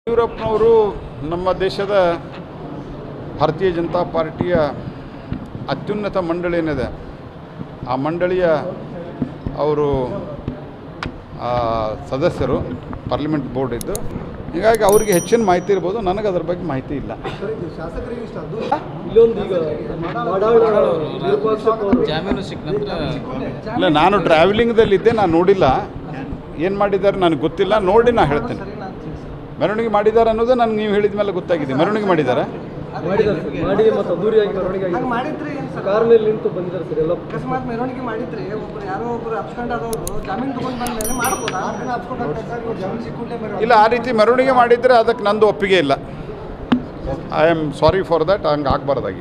ಯಡಿಯೂರಪ್ಪನವರು ನಮ್ಮ ದೇಶದ ಭಾರತೀಯ ಜನತಾ ಪಾರ್ಟಿಯ ಅತ್ಯುನ್ನತ ಮಂಡಳಿ ಏನಿದೆ ಆ ಮಂಡಳಿಯ ಅವರು ಸದಸ್ಯರು ಪಾರ್ಲಿಮೆಂಟ್ ಬೋರ್ಡ್ ಇದ್ದು, ಹೀಗಾಗಿ ಅವರಿಗೆ ಹೆಚ್ಚಿನ ಮಾಹಿತಿ ಇರ್ಬೋದು, ನನಗೆ ಅದರ ಬಗ್ಗೆ ಮಾಹಿತಿ ಇಲ್ಲ. ಇಲ್ಲ, ನಾನು ಟ್ರಾವೆಲಿಂಗ್ದಲ್ಲಿದ್ದೆ, ನಾನು ನೋಡಿಲ್ಲ. ಏನು ಮಾಡಿದ್ದಾರೆ ನನಗೆ ಗೊತ್ತಿಲ್ಲ, ನೋಡಿ ನಾನು ಹೇಳ್ತೇನೆ. ಮೆರವಣಿಗೆ ಮಾಡಿದ್ದಾರೆ ಅನ್ನೋದು ನನಗೆ ನೀವು ಹೇಳಿದ ಮೇಲೆ ಗೊತ್ತಾಗಿದೆ. ಮೆರವಣಿಗೆ ಮಾಡಿದ್ದಾರೆ, ಇಲ್ಲ ಆ ರೀತಿ ಮೆರವಣಿಗೆ ಮಾಡಿದರೆ ಅದಕ್ಕೆ ನಂದು ಒಪ್ಪಿಗೆ ಇಲ್ಲ. I am sorry for that. ಹಂಗೆ ಆಗಬಾರ್ದಾಗಿ.